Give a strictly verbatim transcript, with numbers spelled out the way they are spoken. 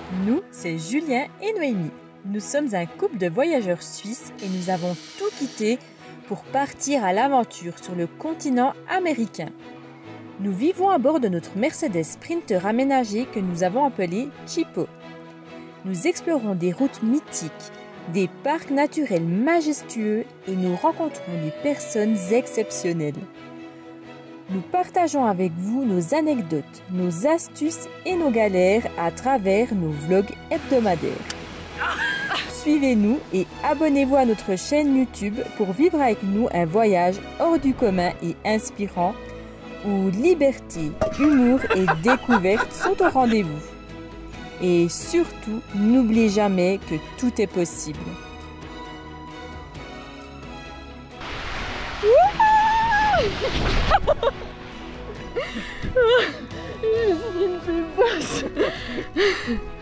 Nous, c'est Julien et Noémie. Nous sommes un couple de voyageurs suisses et nous avons tout quitté pour partir à l'aventure sur le continent américain. Nous vivons à bord de notre Mercedes Sprinter aménagé que nous avons appelé Chipo. Nous explorons des routes mythiques, des parcs naturels majestueux et nous rencontrons des personnes exceptionnelles. Nous partageons avec vous nos anecdotes, nos astuces et nos galères à travers nos vlogs hebdomadaires. Suivez-nous et abonnez-vous à notre chaîne YouTube pour vivre avec nous un voyage hors du commun et inspirant où liberté, humour et découverte sont au rendez-vous. Et surtout, n'oubliez jamais que tout est possible. Je suis une fille basse.